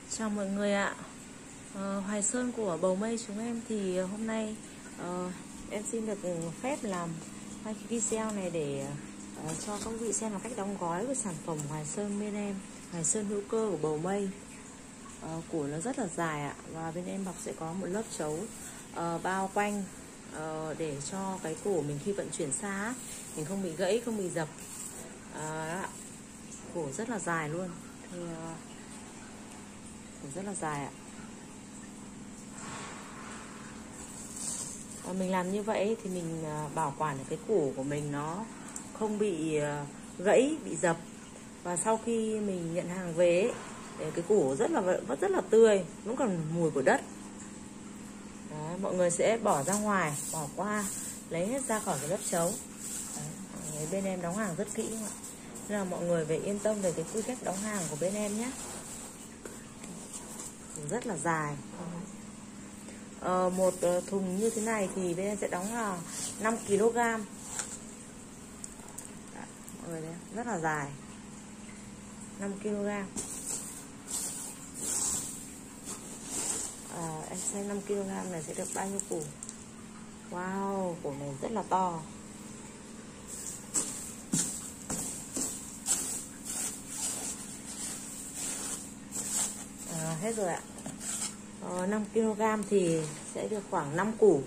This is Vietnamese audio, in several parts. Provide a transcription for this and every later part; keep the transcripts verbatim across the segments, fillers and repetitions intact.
Chào mọi người ạ. ờ, Hoài Sơn của Bầu Mây chúng em thì hôm nay ờ, em xin được phép làm hai cái video này để ờ, cho các vị xem là cách đóng gói của sản phẩm Hoài Sơn bên em, Hoài Sơn hữu cơ của Bầu Mây. ờ, Củ nó rất là dài ạ, và bên em bọc sẽ có một lớp chấu ờ, bao quanh ờ, để cho cái củ mình khi vận chuyển xa mình không bị gãy, không bị dập. Ờ, Củ rất là dài luôn thì, uh, rất là dài ạ. À, mình làm như vậy thì mình bảo quản được cái củ của mình nó không bị gãy, bị dập. Và sau khi mình nhận hàng về ấy, cái củ rất là vẫn rất là tươi, vẫn còn mùi của đất. Đấy, mọi người sẽ bỏ ra ngoài, bỏ qua, lấy hết ra khỏi cái lớp chấu. Đấy, bên em đóng hàng rất kỹ không ạ? Nên là mọi người phải yên tâm về cái quy cách đóng hàng của bên em nhé. Rất là dài. Ờ, một thùng như thế này thì bên em sẽ đóng là năm ki lô gam. Mọi người thấy, rất là dài, năm ki lô gam. À, em xem năm ki lô gam này sẽ được bao nhiêu củ. Wow, củ này rất là to. À, hết rồi ạ. Ờ, năm ki lô gam thì sẽ được khoảng năm củ.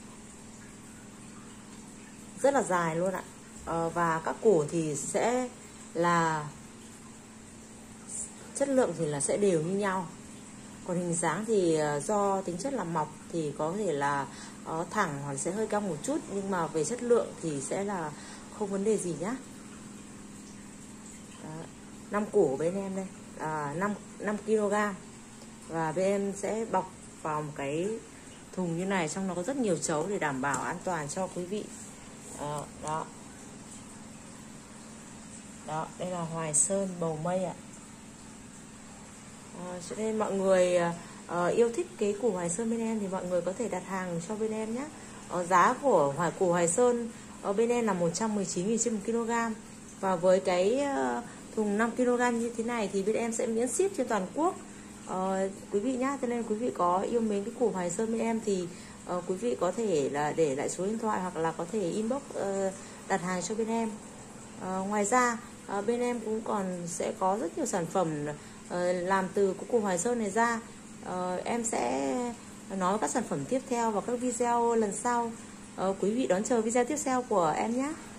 Rất là dài luôn ạ. Ờ, và các củ thì sẽ là chất lượng thì là sẽ đều như nhau. Còn hình dáng thì do tính chất là mọc thì có thể là uh, thẳng hoặc sẽ hơi cong một chút, nhưng mà về chất lượng thì sẽ là không vấn đề gì nhá. năm củ của bên em đây, à, năm ki lô gam. Và bên em sẽ bọc vào một cái thùng như này, trong nó có rất nhiều chấu để đảm bảo an toàn cho quý vị. à, Đó. Đó, đây là Hoài Sơn Bầu Mây ạ. À, cho nên mọi người uh, yêu thích cái củ Hoài Sơn bên em thì mọi người có thể đặt hàng cho bên em nhé. uh, Giá của hoài củ Hoài Sơn ở bên em là một trăm mười chín nghìn trên một ki lô gam. Và với cái uh, thùng năm ki lô gam như thế này thì bên em sẽ miễn ship trên toàn quốc. uh, Quý vị nhá, cho nên quý vị có yêu mến cái củ Hoài Sơn bên em thì uh, quý vị có thể là để lại số điện thoại hoặc là có thể inbox uh, đặt hàng cho bên em. uh, Ngoài ra uh, bên em cũng còn sẽ có rất nhiều sản phẩm uh, làm từ cái củ Hoài Sơn này ra. uh, Em sẽ nói các sản phẩm tiếp theo vào các video lần sau. uh, Quý vị đón chờ video tiếp theo của em nhé.